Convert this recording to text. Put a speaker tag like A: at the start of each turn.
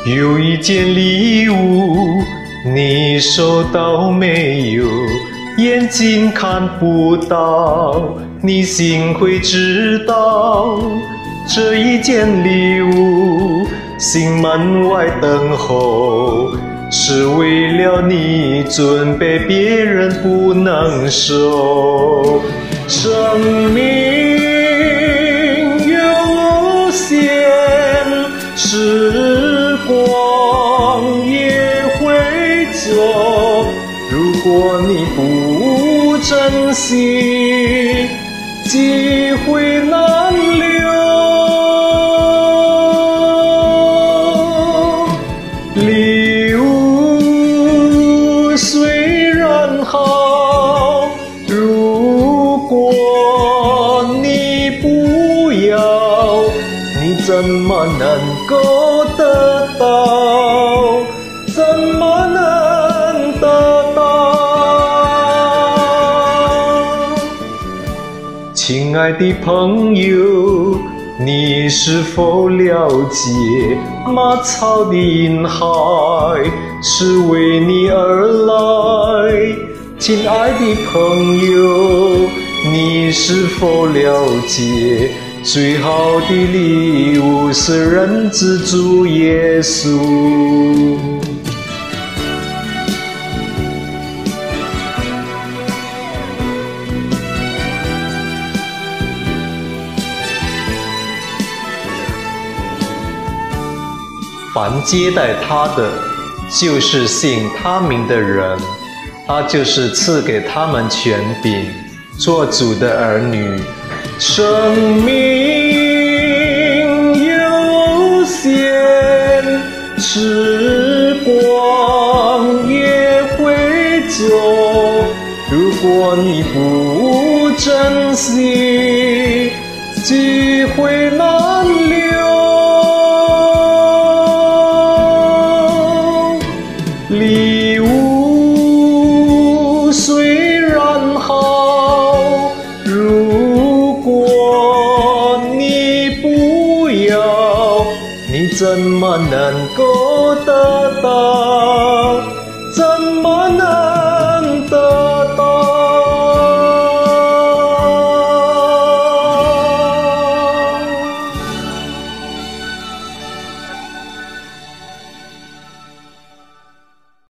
A: 有一件礼物，你收到没有？眼睛看不到，你心会知道。这一件礼物，心门外等候，是为了你准备，别人不能收。生命有限，时光也会走，如果你不珍惜，机会难留。礼物虽然好，如果你不要，你怎么能够得到？怎么能得到？亲爱的朋友，你是否了解马槽的婴孩是为你而来？亲爱的朋友，你是否了解最好的礼物是人子主耶稣？凡接待他的，就是信他名的人，他就是赐给他们权柄，做主的儿女。生命有限，时光也会走，如果你不珍惜，机会难留。礼物虽然好，如果你不要，你怎么能够得到？